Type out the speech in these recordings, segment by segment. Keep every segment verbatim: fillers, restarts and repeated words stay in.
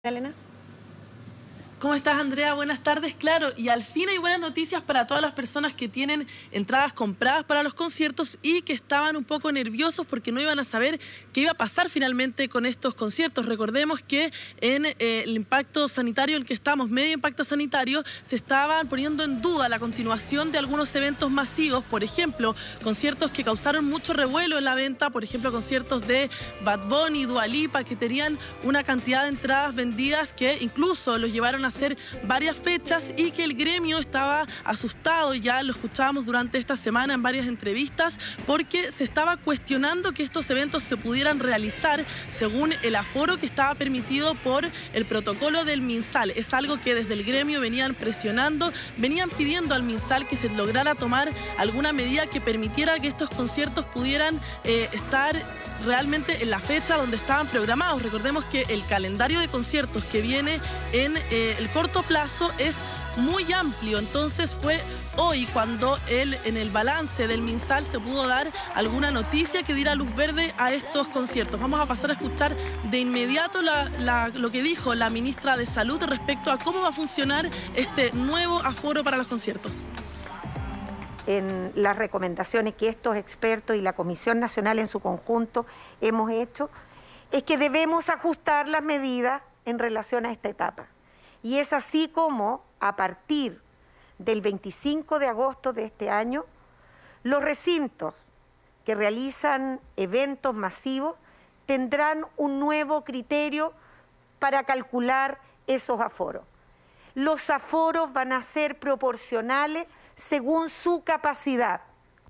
Elena. ¿Cómo estás, Andrea? Buenas tardes. Claro, y al fin hay buenas noticias para todas las personas que tienen entradas compradas para los conciertos y que estaban un poco nerviosos porque no iban a saber qué iba a pasar finalmente con estos conciertos. Recordemos que en eh, el impacto sanitario en el que estamos, medio impacto sanitario, se estaban poniendo en duda la continuación de algunos eventos masivos, por ejemplo, conciertos que causaron mucho revuelo en la venta, por ejemplo, conciertos de Bad Bunny, Dua Lipa, que tenían una cantidad de entradas vendidas que incluso los llevaron a hacer varias fechas y que el gremio estaba asustado, ya lo escuchábamos durante esta semana en varias entrevistas, porque se estaba cuestionando que estos eventos se pudieran realizar según el aforo que estaba permitido por el protocolo del MinSal. Es algo que desde el gremio venían presionando, venían pidiendo al MinSal que se lograra tomar alguna medida que permitiera que estos conciertos pudieran eh, estar realmente en la fecha donde estaban programados. Recordemos que el calendario de conciertos que viene en eh, el corto plazo es muy amplio, entonces fue hoy cuando él, en el balance del MinSal se pudo dar alguna noticia que diera luz verde a estos conciertos. Vamos a pasar a escuchar de inmediato la, la, lo que dijo la ministra de Salud respecto a cómo va a funcionar este nuevo aforo para los conciertos. En las recomendaciones que estos expertos y la Comisión Nacional en su conjunto hemos hecho, es que debemos ajustar las medidas en relación a esta etapa. Y es así como, a partir del veinticinco de agosto de este año, los recintos que realizan eventos masivos tendrán un nuevo criterio para calcular esos aforos. Los aforos van a ser proporcionales según su capacidad.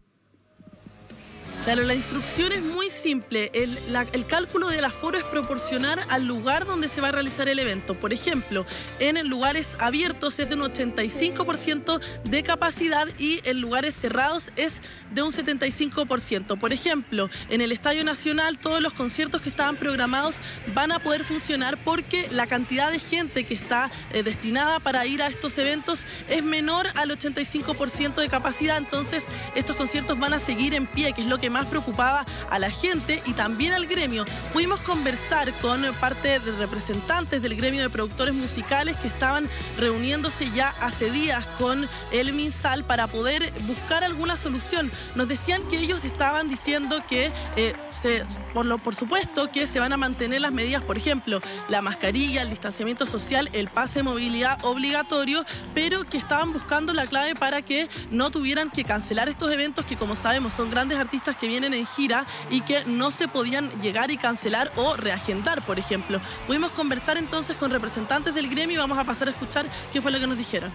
Claro, la instrucción es muy simple. El, la, el cálculo del aforo es proporcional al lugar donde se va a realizar el evento. Por ejemplo, en lugares abiertos es de un ochenta y cinco por ciento de capacidad y en lugares cerrados es de un setenta y cinco por ciento. Por ejemplo, en el Estadio Nacional todos los conciertos que estaban programados van a poder funcionar porque la cantidad de gente que está eh, destinada para ir a estos eventos es menor al ochenta y cinco por ciento de capacidad. Entonces, estos conciertos van a seguir en pie, que es lo que más preocupaba a la gente y también al gremio. Pudimos conversar con parte de representantes del gremio de productores musicales que estaban reuniéndose ya hace días con el MinSal para poder buscar alguna solución. Nos decían que ellos estaban diciendo que eh, se, por, lo, por supuesto que se van a mantener las medidas, por ejemplo, la mascarilla, el distanciamiento social, el pase de movilidad obligatorio, pero que estaban buscando la clave para que no tuvieran que cancelar estos eventos que, como sabemos, son grandes artistas que vienen en gira y que no se podían llegar y cancelar o reagendar, por ejemplo. Pudimos conversar entonces con representantes del gremio y vamos a pasar a escuchar qué fue lo que nos dijeron.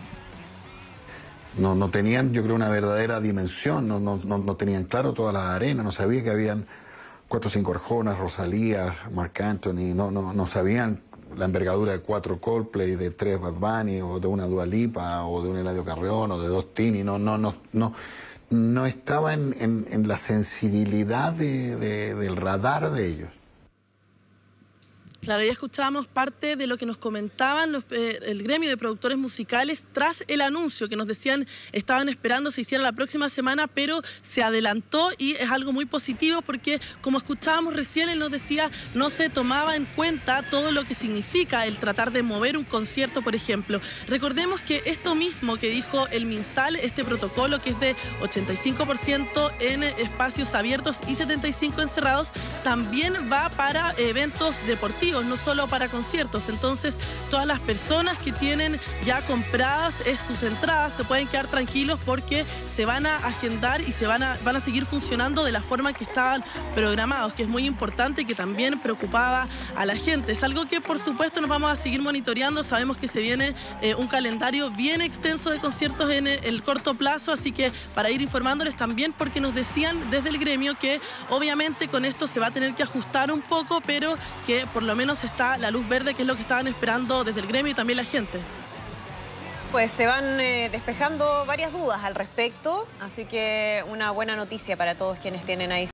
No, no tenían, yo creo, una verdadera dimensión, no, no, no, no tenían claro todas las arenas, no sabía que habían cuatro o cinco Arjonas, Rosalía, Marc Anthony, no, no, no sabían la envergadura de cuatro Coldplay, de tres Bad Bunny, o de una Dua Lipa, o de un Eladio Carrión, o de dos Tini, no, no, no, no, no estaba en, en, en la sensibilidad de, de, del radar de ellos. Claro, ya escuchábamos parte de lo que nos comentaban los, eh, el gremio de productores musicales tras el anuncio que nos decían estaban esperando se hiciera la próxima semana, pero se adelantó y es algo muy positivo porque, como escuchábamos recién, él nos decía no se tomaba en cuenta todo lo que significa el tratar de mover un concierto, por ejemplo. Recordemos que esto mismo que dijo el MinSal, este protocolo que es de ochenta y cinco por ciento en espacios abiertos y setenta y cinco por ciento encerrados, también va para eventos deportivos, no solo para conciertos. Entonces, todas las personas que tienen ya compradas es, sus entradas se pueden quedar tranquilos porque se van a agendar y se van a, van a seguir funcionando de la forma que estaban programados, que es muy importante y que también preocupaba a la gente. Es algo que, por supuesto, nos vamos a seguir monitoreando. Sabemos que se viene eh, un calendario bien extenso de conciertos en el, el corto plazo, así que para ir informándoles también, porque nos decían desde el gremio que obviamente con esto se va a tener que ajustar un poco, pero que por lo menos está la luz verde, que es lo que estaban esperando desde el gremio y también la gente. Pues se van eh, despejando varias dudas al respecto, así que una buena noticia para todos quienes tienen ahí